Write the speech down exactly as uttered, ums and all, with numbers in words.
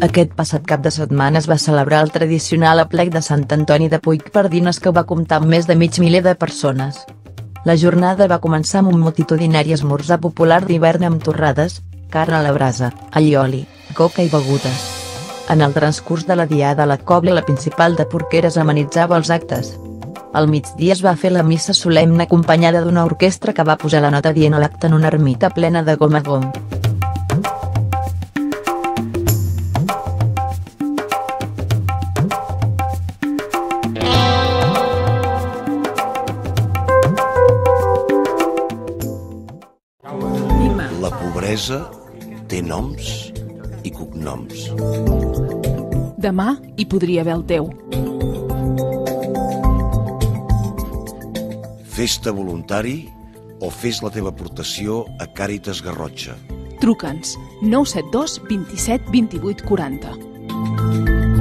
Aquest passat cap de setmana es va celebrar el tradicional aplec de Sant Antoni de Puigpardines, que va comptar amb més de mig miler de persones. La jornada va començar amb un multitudinari esmorzar popular d'hivern amb torrades, carn a la brasa, allioli, coca i begudes. En el transcurs de la diada, la cobla la principal de Porqueres amenitzava els actes. Al migdia es va fer la missa solemne acompanyada d'una orquestra que va posar la nota dient a l'acte en una ermita plena de gom a gom. La pobresa té noms i cognoms. Demà hi podria haver el teu. Fes-te voluntari o fes la teva aportació a Càritas Garrotxa. Truca'ns nou set dos, vint-i-set, vint-i-vuit, quaranta.